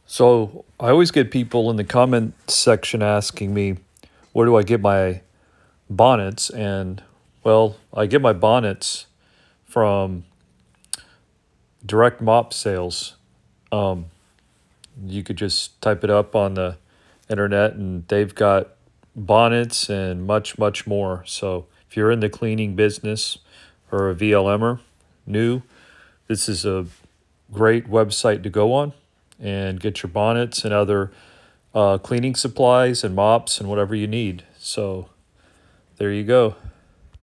So I always get people in the comment section asking me, where do I get my bonnets? And well, I get my bonnets from direct mop sales. Um, you could just type it up on the internet and they've got bonnets and much, much more. So if you're in the cleaning business or a VLMer new, this is a great website to go on and get your bonnets and other cleaning supplies and mops and whatever you need. So there you go.